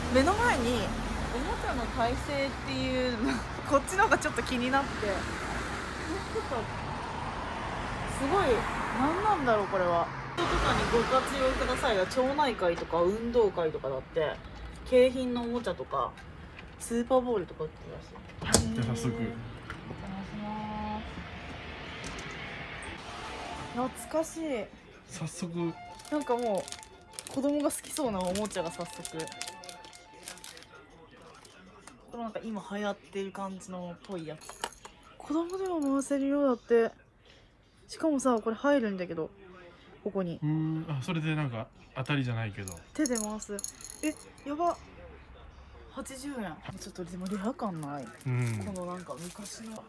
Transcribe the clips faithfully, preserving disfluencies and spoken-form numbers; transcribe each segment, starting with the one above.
目の前におもちゃの体勢っていうこっちの方がちょっと気になって、ちょっとすごい何なんだろうこれは。人とかにご活用くださいが町内会とか運動会とかだって景品のおもちゃとかスーパーボールとか売ってるらしい。 じゃあ早速お邪魔します。懐かしい。 早速なんかもう子供が好きそうなおもちゃが早速。これなんか今流行ってる感じのっぽいやつ。子供でも回せるようだって。しかもさこれ入るんだけどここに。 うーん、あ、それでなんか当たりじゃないけど手で回す。え、やば。はちじゅうえん。ちょっとでもレア感ない。 うん、 このなんか昔の。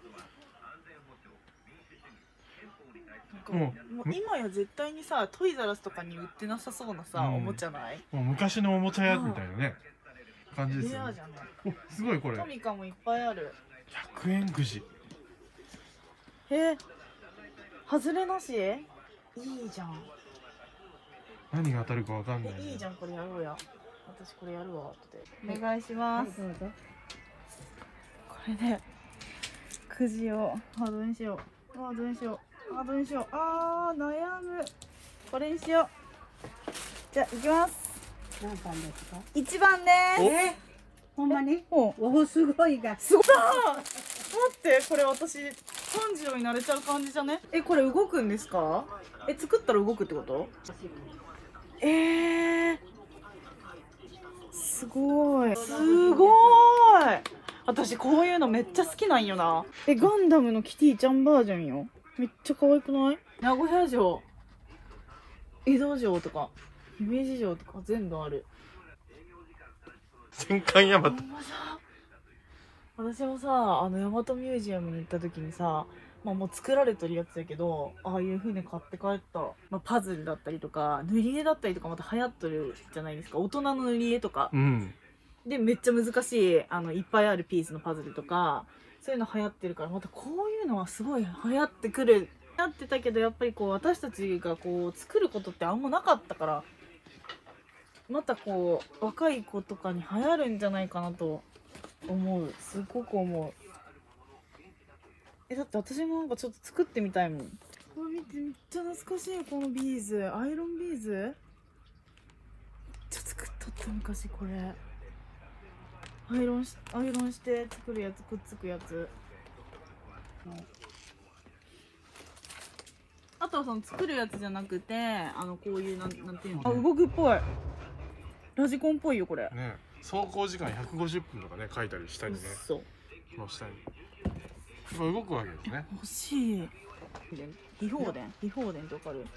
もうもう今や絶対にさトイザらスとかに売ってなさそうなさ、 うん、 おもちゃない？ もう昔のおもちゃ屋みたいなね、うん、感じですよね。 レアじゃない？ お、すごいこれトミカもいっぱいある。 ひゃくえんくじ。 え、外れなし？いいじゃん。 何が当たるかわかんない、ね、 いいじゃん、これやろうや。私これやるわ後で。お願いします。はい、どうぞ。これでくじをあどうにしよう。あどうにしよう。あどうにしよう。あー悩む。これにしよう。じゃあ行きます。 何番ですか？ 一番です。 え、ほんまに？おお、すごいが。 すごい。待って、これ私炭治郎になれちゃう感じじゃね？え、これ動くんですか？え、作ったら動くってこと？えー、すごい。すごい。私こういうのめっちゃ好きなんよな。え、ガンダムのキティちゃんバージョンよ。めっちゃ可愛くない？名古屋城、江戸城とか姫路城とか全部ある。 戦艦ヤマト。 私もさ、あのヤマトミュージアムに行った時にさ、まあもう作られてるやつだけど、ああいう船買って帰った。まあ、パズルだったりとか塗り絵だったりとかまた流行ってるじゃないですか。大人の塗り絵とか、 うん、 でめっちゃ難しいあのいっぱいあるピースのパズルとかそういうの流行ってるから、またこういうのはすごい流行ってくる。流行ってたけどやっぱりこう私たちがこう作ることってあんまなかったから、またこう若い子とかに流行るんじゃないかなと思う。すごく思う。え、だって私もなんかちょっと作ってみたいもん。これ見て、めっちゃ懐かしい。このビーズ、アイロンビーズめっちゃ作っとった昔。これアイロンしアイロンして作るやつ、くっつくやつ。あとはその作るやつじゃなくて、あのこういうなんなんていうの、あ、動くっぽい。ラジコンっぽいよこれ。 ね、走行時間ひゃくごじゅっぷんとかね書いたりしたりね。 そう。 この下に。これ動くわけですね。 欲しい。秘宝伝、秘宝伝ってわかる？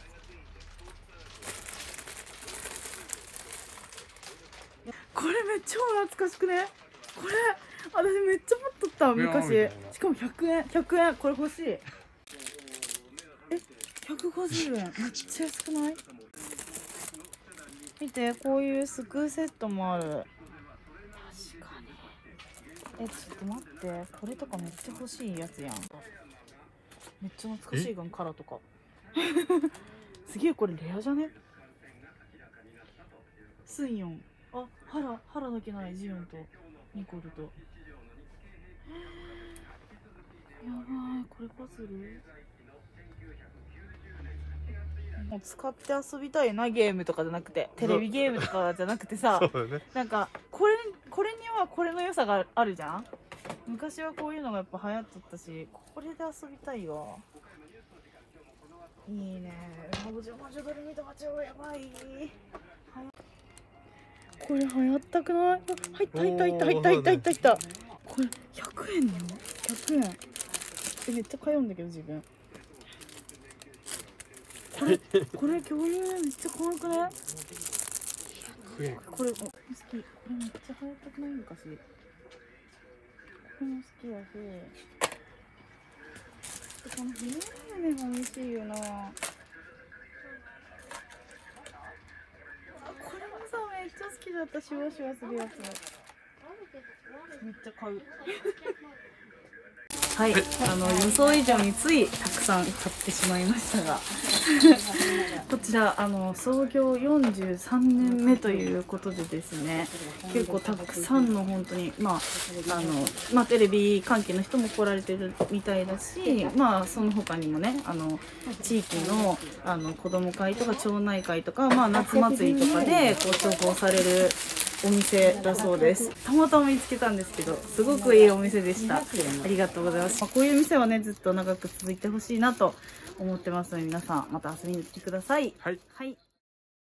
これめっちゃ懐かしくね？これ私めっちゃ持っとった昔。しかもひゃくえん、ひゃくえん。これ欲しい。え、ひゃくごじゅうえん。めっちゃ安くない？見て、こういうすくうセットもある。確かに。え、ちょっと待って、これとかめっちゃ欲しいやつやん。めっちゃ懐かしいがん、カラとか。すげえ、これレアじゃね？スンヨン。あ、ハラ、ハラだけない、ジヨンとニコルと。やばい、これパズル？もう使って遊びたいな、ゲームとかじゃなくて、テレビゲームとかじゃなくてさ、 そうだね、 なんかこれこれにはこれの良さがあるじゃん。昔はこういうのがやっぱ流行っとったし、これで遊びたいわ。いいね。魔女魔女ドレミとか超やばい。これ流行ったくない？入った入った入った入った入った入った入った。これひゃくえんよ。ひゃくえん。え、めっちゃ通うんだけど自分。これこれ共有めっちゃ可愛くない？これ好き。これめっちゃ流行ったくない？昔。これも好きだし。この船が美味しいよな。これもさめっちゃ好きだった。シュワシュワするやつ。めっちゃ買う。はい、あの予想以上についたくさん買ってしまいましたがこちらあの創業よんじゅうさんねんめということでですね、結構たくさんの本当にまああのまあテレビ関係の人も来られてるみたいだし、まあその他にもね、あの地域のあの子ども会とか町内会とか、まあ夏祭りとかでこう重宝されるお店だそうです。たまたま見つけたんですけど、すごくいいお店でした。ありがとうございます。まあ、こういう店はね、ずっと長く続いてほしいなと思ってますので、皆さんまた遊びに来てください。 はい。 はい。